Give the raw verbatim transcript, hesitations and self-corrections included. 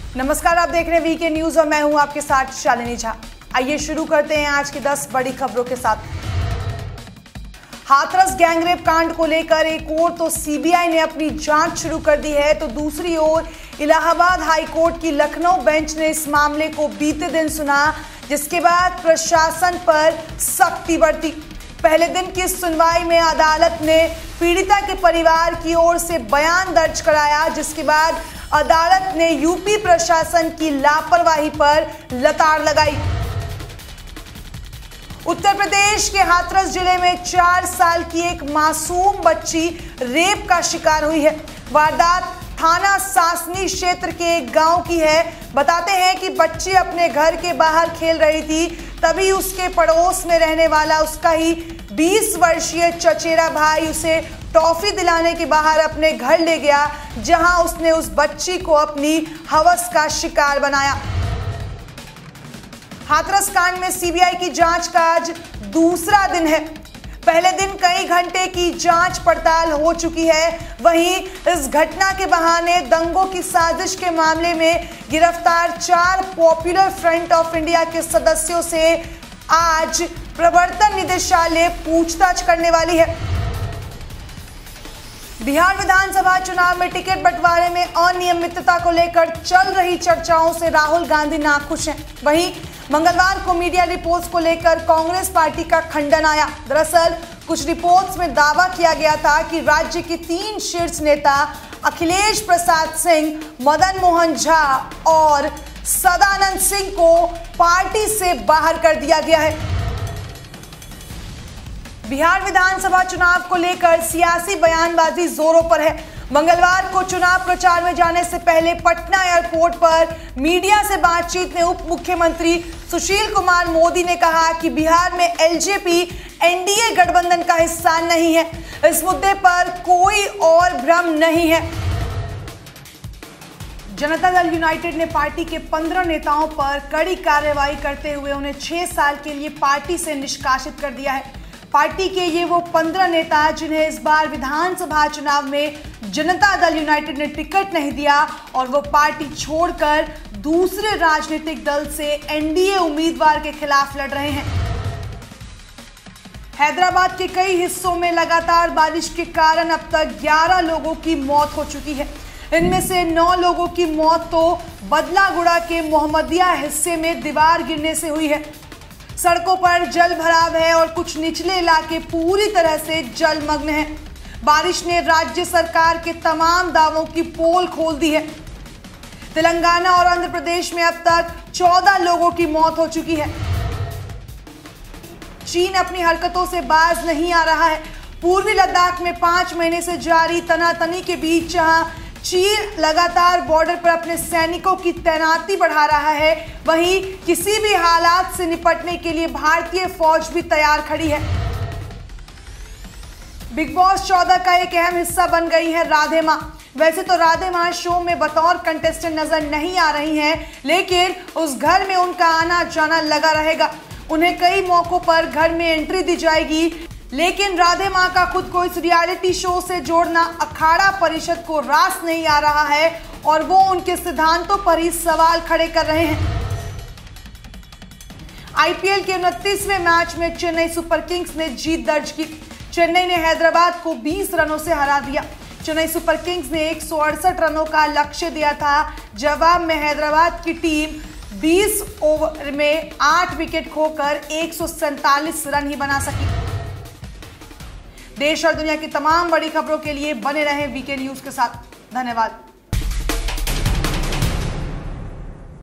नमस्कार, आप देख रहे हैं वीके न्यूज और मैं हूं आपके साथ शालिनी झा। आइए शुरू करते हैं आज की दस बड़ी खबरों के साथ। हाथरस गैंगरेप कांड को लेकर एक ओर तो सीबीआई ने अपनी जांच शुरू कर दी है, तो दूसरी ओर इलाहाबाद हाई कोर्ट की लखनऊ बेंच ने इस मामले को बीते दिन सुना, जिसके बाद प्रशासन पर सख्ती बरती। पहले दिन की सुनवाई में अदालत ने पीड़िता के परिवार की ओर से बयान दर्ज कराया, जिसके बाद अदालत ने यूपी प्रशासन की लापरवाही पर लताड़ लगाई। उत्तर प्रदेश के हाथरस जिले में चार साल की एक मासूम बच्ची रेप का शिकार हुई है। वारदात थाना सासनी क्षेत्र के एक गांव की है। बताते हैं कि बच्ची अपने घर के बाहर खेल रही थी, तभी उसके पड़ोस में रहने वाला उसका ही बीस वर्षीय चचेरा भाई उसे टॉफी दिलाने के बाहर अपने घर ले गया, जहां उसने उस बच्ची को अपनी हवस का शिकार बनाया। हाथरस कांड में सीबीआई की जांच का आज दूसरा दिन है। पहले दिन कई घंटे की जांच पड़ताल हो चुकी है, वहीं इस घटना के बहाने दंगों की साजिश के मामले में गिरफ्तार चार पॉपुलर फ्रंट ऑफ इंडिया के सदस्यों से आज प्रवर्तन निदेशालय पूछताछ करने वाली है। बिहार विधानसभा चुनाव में टिकट बंटवारे में अनियमितता को लेकर चल रही चर्चाओं से राहुल गांधी नाखुश हैं। वहीं मंगलवार को मीडिया रिपोर्ट्स को लेकर कांग्रेस पार्टी का खंडन आया। दरअसल कुछ रिपोर्ट्स में दावा किया गया था कि राज्य के तीन शीर्ष नेता अखिलेश प्रसाद सिंह, मदन मोहन झा और सदानंद सिंह को पार्टी से बाहर कर दिया गया है। बिहार विधानसभा चुनाव को लेकर सियासी बयानबाजी जोरों पर है। मंगलवार को चुनाव प्रचार में जाने से पहले पटना एयरपोर्ट पर मीडिया से बातचीत में उप मुख्यमंत्री सुशील कुमार मोदी ने कहा कि बिहार में एलजेपी एनडीए गठबंधन का हिस्सा नहीं है। इस मुद्दे पर कोई और भ्रम नहीं है। जनता दल यूनाइटेड ने पार्टी के पंद्रह नेताओं पर कड़ी कार्रवाई करते हुए उन्हें छह साल के लिए पार्टी से निष्कासित कर दिया है। पार्टी के ये वो पंद्रह नेता जिन्हें इस बार विधानसभा चुनाव में जनता दल यूनाइटेड ने टिकट नहीं दिया और वो पार्टी छोड़कर दूसरे राजनीतिक दल से एनडीए उम्मीदवार के खिलाफ लड़ रहे हैं। हैदराबाद के कई हिस्सों में लगातार बारिश के कारण अब तक ग्यारह लोगों की मौत हो चुकी है। इनमें से नौ लोगों की मौत तो बदलागुड़ा के मोहम्मदिया हिस्से में दीवार गिरने से हुई है। सड़कों पर जल भराव है और कुछ निचले इलाके पूरी तरह से जलमग्न हैं। बारिश ने राज्य सरकार के तमाम दावों की पोल खोल दी है। तेलंगाना और आंध्र प्रदेश में अब तक चौदह लोगों की मौत हो चुकी है। चीन अपनी हरकतों से बाज नहीं आ रहा है। पूर्वी लद्दाख में पांच महीने से जारी तनातनी के बीच जहां चीन लगातार बॉर्डर पर अपने सैनिकों की तैनाती बढ़ा रहा है, वहीं किसी भी हालात से निपटने के लिए भारतीय फौज भी तैयार खड़ी है। बिग बॉस चौदह का एक अहम हिस्सा बन गई है राधे मां। वैसे तो राधे मां शो में बतौर कंटेस्टेंट नजर नहीं आ रही हैं, लेकिन उस घर में उनका आना जाना लगा रहेगा। उन्हें कई मौकों पर घर में एंट्री दी जाएगी, लेकिन राधे मां का खुद को इस रियलिटी शो से जोड़ना अखाड़ा परिषद को रास नहीं आ रहा है और वो उनके सिद्धांतों पर ही सवाल खड़े कर रहे हैं। आईपीएल के उनतीसवें मैच में चेन्नई सुपर किंग्स ने जीत दर्ज की। चेन्नई ने हैदराबाद को बीस रनों से हरा दिया। चेन्नई सुपर किंग्स ने एक सौ अड़सठ रनों का लक्ष्य दिया था। जवाब में हैदराबाद की टीम बीस ओवर में आठ विकेट खोकर एक सौ सैंतालीस रन ही बना सकी। देश और दुनिया की तमाम बड़ी खबरों के लिए बने रहें वीके न्यूज के साथ। धन्यवाद।